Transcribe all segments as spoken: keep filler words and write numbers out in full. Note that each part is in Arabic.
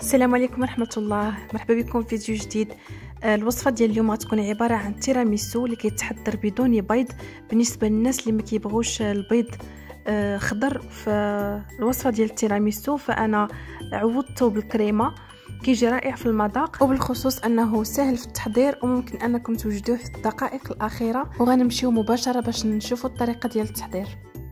السلام عليكم ورحمه الله. مرحبا بكم في فيديو جديد. الوصفه ديال اليوم غتكون عباره عن تيراميسو اللي كيتحضر بدون بيض. بالنسبه للناس اللي ما كيبغوش البيض خضر في الوصفه ديال التيراميسو، فانا عوضته بالكريمه، كيجي رائع في المذاق، وبالخصوص انه سهل في التحضير وممكن انكم توجدوه في الدقائق الاخيره. وغنمشيو مباشره باش نشوفوا الطريقه ديال التحضير.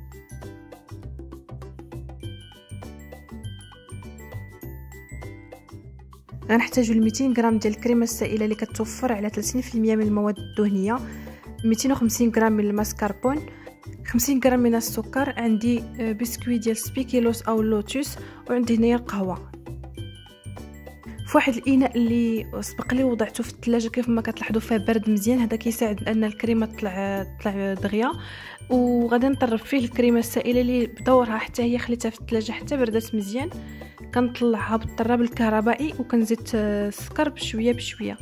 غنحتاجو مئتين غرام ديال الكريمه السائله اللي كتوفر على ثلاثين بالمئة من المواد الدهنيه، مئتين وخمسين غرام من الماسكربون، خمسين غرام من السكر، عندي بسكوي ديال سبيكيلوس او لوتوس، وعندي هنايا القهوه في واحد الاناء اللي سبق لي وضعته في الثلاجه. كيف ما كتلاحظوا فيه برد مزيان، هذا كيساعد ان الكريمه تطلع تطلع دغيا. وغادي نطرب فيه الكريمه السائله اللي بدورها حتى هي خليتها في الثلاجه حتى بردات مزيان. كنطلعها بالطراب الكهربائي وكنزيد السكر بشويه بشويه.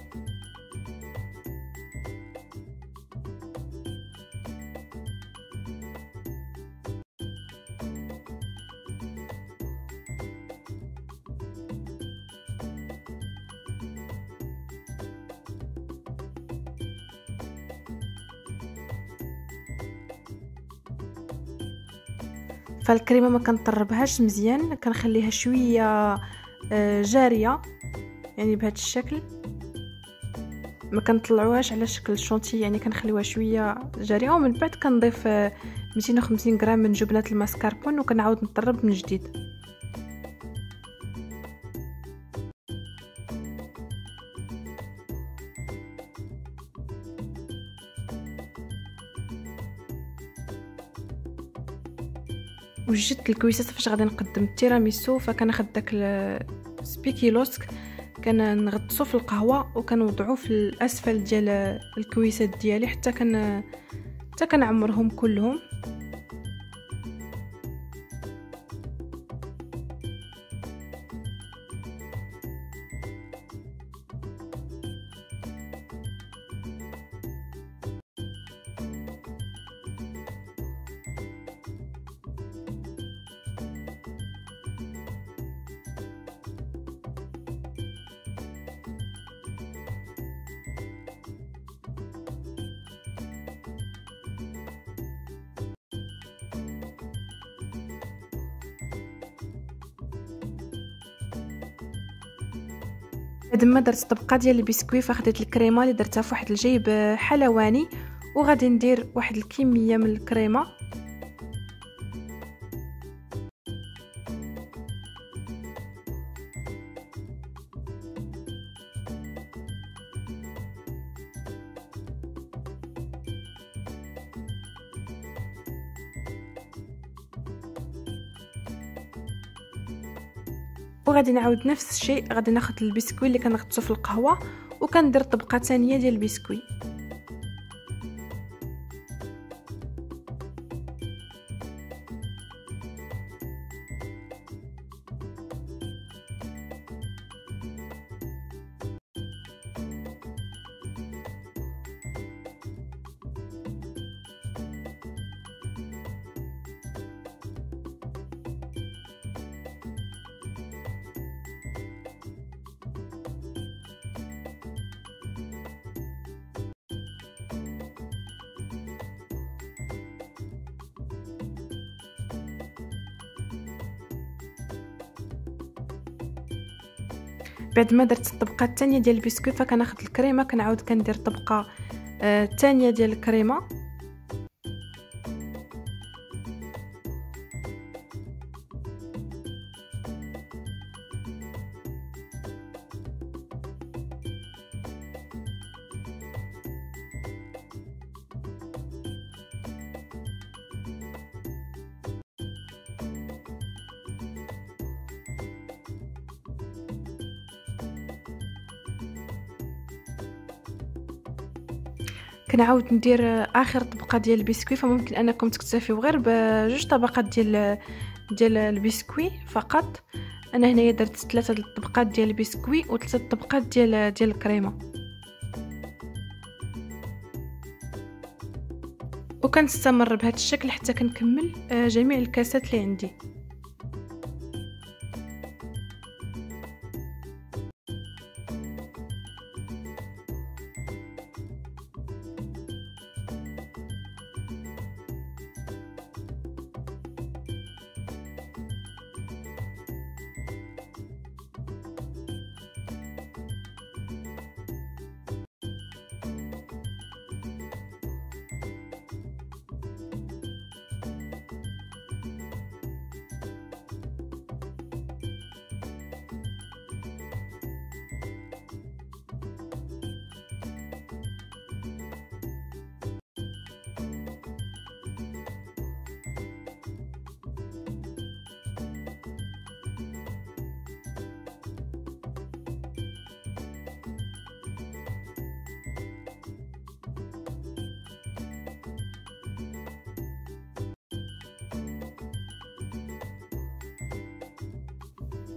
فالكريمه ما كنطربهاش مزيان، كنخليها شويه جاريه يعني بهذا الشكل، ما كنطلعوهاش على شكل شونتي، يعني كنخليوها شويه جاريه. ومن بعد كنضيف مئتين وخمسين غرام من جبنه الماسكربون وكنعاود نطرب من جديد. وجدت الكويسات فاش غادي نقدم التيراميسو، فكناخذ داك السبيكيلوس كنغطسو في القهوه وكنوضعوه في الاسفل ديال الكويسات ديالي حتى كن حتى كنعمرهم كلهم. بعد ما درت طبقه ديال البسكوي، فاخدت الكريمه اللي درتها في واحد الجيب حلواني وغادي ندير واحد الكميه من الكريمه. وغادي نعاود نفس الشيء، غادي ناخذ البسكوي اللي كنغطسو في القهوه وكندير طبقه ثانيه ديال البسكوي. بعد ما درت الطبقه الثانيه ديال البسكوي، فكناخذ الكريمه كنعاود كندير طبقه الثانيه ديال الكريمه. كنعاود ندير اخر طبقه ديال البسكوي، فممكن انكم تكتفيو غير بجوج طبقات ديال ديال البسكوي فقط. انا هنايا درت ثلاثه الطبقات ديال البسكوي وثلاثه طبقات ديال ديال الكريمه، وكنستمر بهذا الشكل حتى كنكمل جميع الكاسات اللي عندي.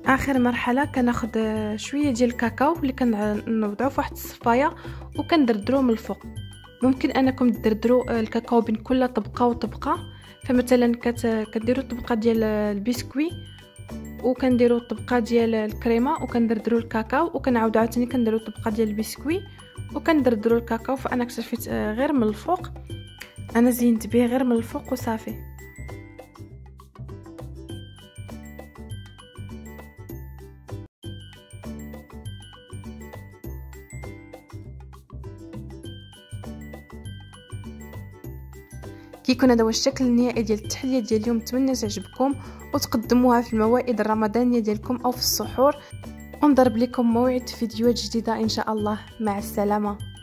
اخر مرحله كناخذ شويه ديال الكاكاو اللي كنوضعوه في واحد الصفايه وكندردروه من الفوق. ممكن انكم تدردروا الكاكاو بين كل طبقه وطبقه، فمثلا كديروا الطبقه ديال البسكوي وكنديروا الطبقه ديال الكريمه وكندردروا الكاكاو وكنعاودوا عاوتاني كنديروا الطبقه ديال البسكوي وكندردروا الكاكاو. فانا اكتفيت غير من الفوق، انا زينت به غير من الفوق وصافي. كيكون هذا هو الشكل النهائي ديال التحليه ديال اليوم. نتمنى تعجبكم وتقدموها في الموائد الرمضانيه ديالكم او في السحور، ونضرب لكم موعد في فيديوهات جديده ان شاء الله. مع السلامه.